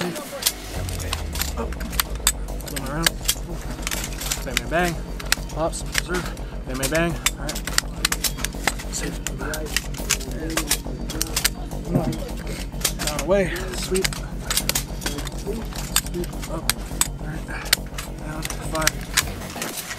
Up. Swing around. Bang, bang, bang. Pops. Reserve. Bang, bang, bang. Alright. Safe. Down away. Sweep. Sweep. Up. Alright. Down. 5.